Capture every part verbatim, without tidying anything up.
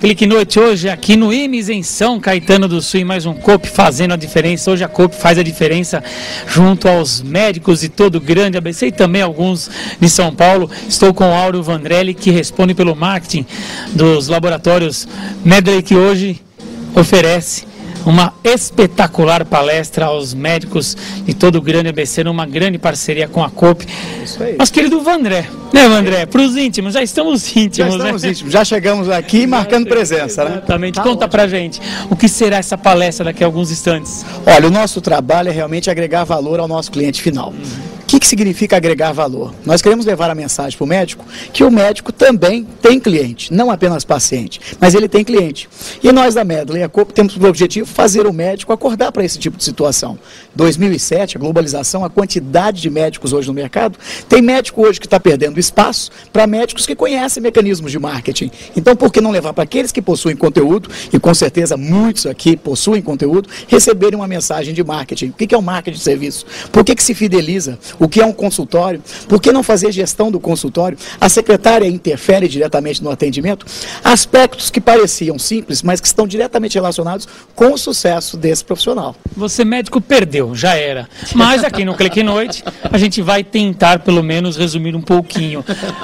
Clique Noite hoje aqui no I M S em São Caetano do Sul, e mais um Coop fazendo a diferença. Hoje a Coop faz a diferença junto aos médicos de todo o grande A B C e também alguns de São Paulo. Estou com o Áureo Vandrelli, que responde pelo marketing dos laboratórios Medley, que hoje oferece uma espetacular palestra aos médicos de todo o grande A B C, numa grande parceria com a Coop. Isso aí. Nosso querido Vandré, né, Vandré? Para os íntimos, já estamos íntimos, já estamos né? íntimos, já chegamos aqui marcando presença, né? Exatamente. Tá Conta ótimo. pra gente, o que será essa palestra daqui a alguns instantes? Olha, o nosso trabalho é realmente agregar valor ao nosso cliente final. O que, que significa agregar valor? Nós queremos levar a mensagem para o médico que o médico também tem cliente, não apenas paciente, mas ele tem cliente. E nós da Medley, a Coop, temos por objetivo fazer o médico acordar para esse tipo de situação. dois mil e sete, a globalização, a quantidade de médicos hoje no mercado, tem médico hoje que está perdendo espaço para médicos que conhecem mecanismos de marketing. Então, por que não levar para aqueles que possuem conteúdo, e com certeza muitos aqui possuem conteúdo, receberem uma mensagem de marketing? O que, que é o marketing de serviço? Por que, que se fideliza? O que é um consultório? Por que não fazer gestão do consultório? A secretária interfere diretamente no atendimento? Aspectos que pareciam simples, mas que estão diretamente relacionados com o sucesso desse profissional. Você, médico, perdeu, já era. Mas aqui no Clique Noite, a gente vai tentar, pelo menos, resumir um pouquinho.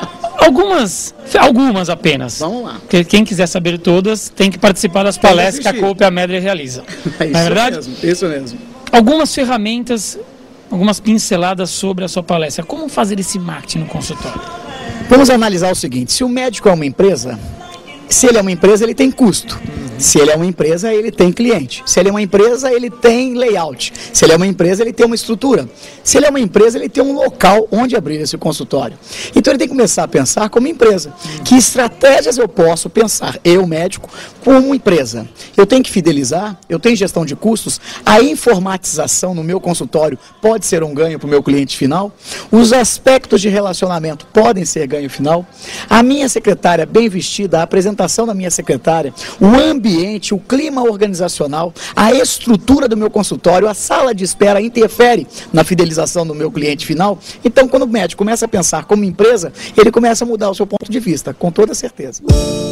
Algumas, algumas apenas. Vamos lá. Porque quem quiser saber todas, tem que participar das palestras que a Coop e a Medley realiza. É isso Não é verdade? mesmo, isso mesmo. Algumas ferramentas, algumas pinceladas sobre a sua palestra. Como fazer esse marketing no consultório? Vamos analisar o seguinte: se o médico é uma empresa, se ele é uma empresa, ele tem custo. Se ele é uma empresa, ele tem cliente. Se ele é uma empresa, ele tem layout. Se ele é uma empresa, ele tem uma estrutura. Se ele é uma empresa, ele tem um local onde abrir esse consultório. Então ele tem que começar a pensar como empresa. Que estratégias eu posso pensar, eu, médico, como empresa? Eu tenho que fidelizar, eu tenho gestão de custos, a informatização no meu consultório pode ser um ganho para o meu cliente final, os aspectos de relacionamento podem ser ganho final, a minha secretária bem vestida, a apresentação da minha secretária, o ambiente, o clima organizacional, a estrutura do meu consultório, a sala de espera interfere na fidelização do meu cliente final. Então, quando o médico começa a pensar como empresa, ele começa a mudar o seu ponto de vista, com toda certeza.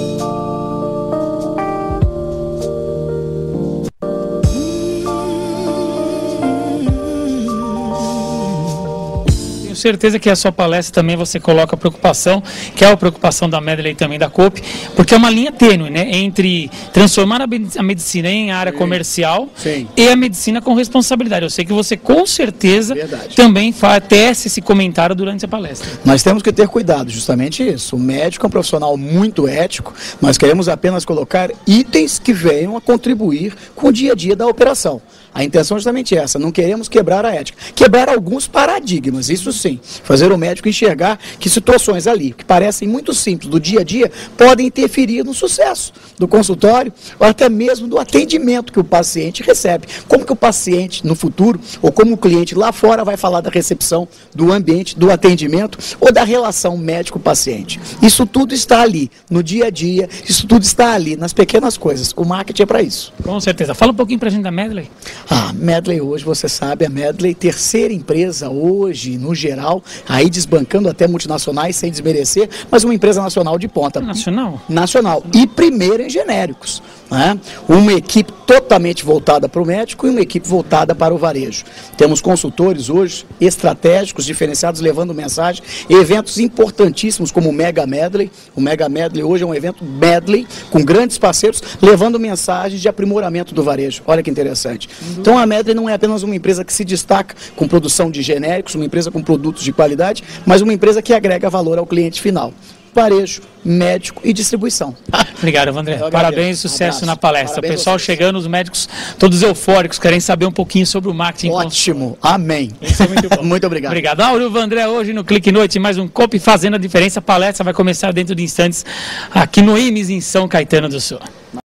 Certeza que a sua palestra também você coloca a preocupação, que é a preocupação da Medley e também da Coop, porque é uma linha tênue, né, entre transformar a medicina em área Sim. comercial Sim. e a medicina com responsabilidade. Eu sei que você com certeza Verdade. também faz, tece esse comentário durante a palestra. Nós temos que ter cuidado, justamente isso. O médico é um profissional muito ético, nós queremos apenas colocar itens que venham a contribuir com o dia a dia da operação. A intenção é justamente essa, não queremos quebrar a ética. Quebrar alguns paradigmas, isso sim. Fazer o médico enxergar que situações ali, que parecem muito simples, do dia a dia, podem interferir no sucesso do consultório, ou até mesmo do atendimento que o paciente recebe. Como que o paciente, no futuro, ou como o cliente lá fora vai falar da recepção, do ambiente, do atendimento, ou da relação médico-paciente. Isso tudo está ali, no dia a dia, isso tudo está ali, nas pequenas coisas. O marketing é para isso. Com certeza. Fala um pouquinho pra gente da Medley. A Medley hoje, você sabe, a Medley, terceira empresa hoje, no geral, aí desbancando até multinacionais, sem desmerecer, mas uma empresa nacional de ponta. Nacional? Nacional. E primeira em genéricos. Né? Uma equipe totalmente voltada para o médico e uma equipe voltada para o varejo. Temos consultores hoje, estratégicos, diferenciados, levando mensagem, eventos importantíssimos como o Mega Medley. O Mega Medley hoje é um evento Medley, com grandes parceiros, levando mensagens de aprimoramento do varejo. Olha que interessante. Então a Medley não é apenas uma empresa que se destaca com produção de genéricos, uma empresa com produtos de qualidade, mas uma empresa que agrega valor ao cliente final. Varejo, médico e distribuição. Obrigado, Vandré. Parabéns e sucesso um na palestra. Parabéns, o pessoal vocês. chegando, os médicos todos eufóricos, querem saber um pouquinho sobre o marketing. Ótimo, amém. Isso é muito bom. Muito obrigado. Obrigado. Áureo Vandré, hoje no Clique Noite, mais um Coop fazendo a diferença. A palestra vai começar dentro de instantes aqui no I M S em São Caetano do Sul.